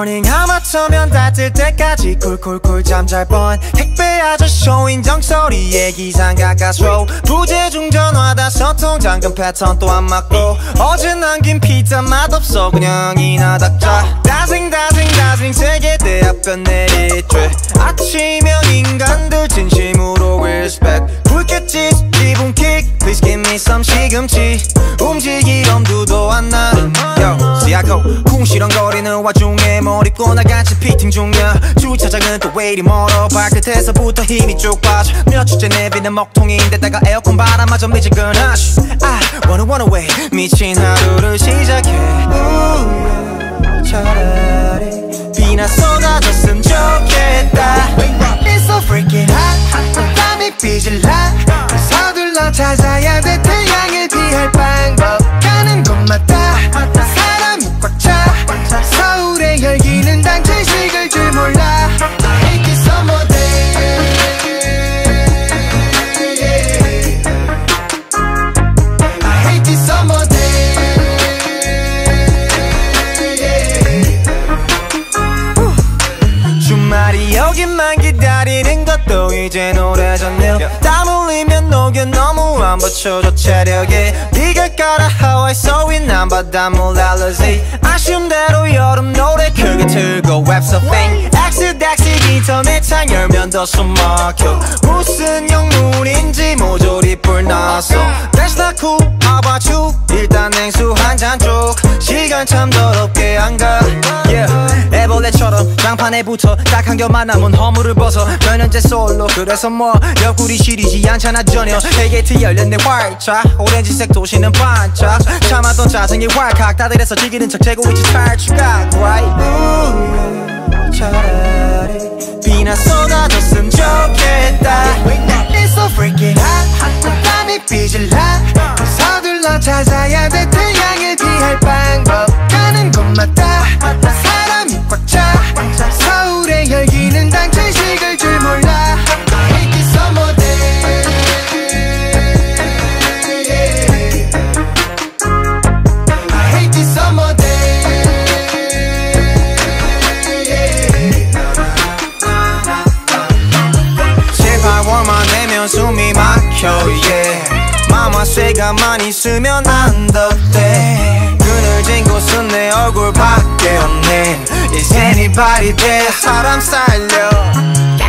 굿모닝 하마터면 다 뜰 때까지 쿨쿨쿨 잠 잘 뻔 택배 아저쇼 인정소리에 기상 가까스로 부재중 전화다 소통 잠금 패턴 또 안 맞고 어제 남긴 피자 맛없어 그냥 이나 닥자 다싱 세계대학교 내리쬐 아침형 인간들 진심으로 respect 불켰지 기분킥 Please give me some 시금치 움직일 엄두도 안 나 Yo, ZICO 궁시렁거리는 와중에 머리꼬 나같이 피팅 중이야 주차장은 또 왜 이리 멀어 발끝에서부터 힘이 쭉 빠져 몇 주째 내비는 먹통인데다가 에어컨 바람마저 미지근하시 I wanna away 미친 하루를 시작해 차라리 비나 쏟아졌으면 좋겠다 It's so freaking hot 땀이 삐질라 서둘러 찾아야 돼 태양을 피할 방법 가는 곳마다 사람이 꽉 차 서울의 열기는 당최 식을 줄 몰라 I hate this summer day I hate this summer day 주말이 오기만 기다리는 것도 이젠 오래졌네 땀 흘리면 녹여 너무 안 받쳐줘 체력에 비가 깔아 하와이 소위 난 바닷물 알러지 아쉬운 대로 여름 노래 크게 틀고 웹서핑 엑스닥시 인터넷 창 열면 더 숨막혀 무슨 영문인지 모조리 뿔났어 That's not cool, how about you? 일단 냉수 한 잔 쭉 시간 참 더럽게 안 가 yeah. 애벌레처럼 장판에 붙어 딱 한 겹만 남은 허물을 벗어 변현재 솔로 그래서 뭐 옆구리 시리지 않잖아 전혀 헤이게이트 열렸네 활짝 오렌지색 도시는 반짝 참았던 짜증이 왈칵 다들 해서 즐기는 척 재고 있지 탈출각 right 차라리 비나 쏟아졌으면 좋겠다 It's so freaking hot 땀이 삐질라 서둘러 찾아야 돼 태양을 피할 방법 가는 곳마다 사람이 꽉 차 서울의 열기는 당최 식을 줄 몰라 I hate this summer day I hate this summer day 제발 월만 내면 숨이 막혀 yeah. 마마쇠가 많이 있으면 안 덥대 그늘진 곳은 내 얼굴밖에 없네 Is anybody there 사람 살려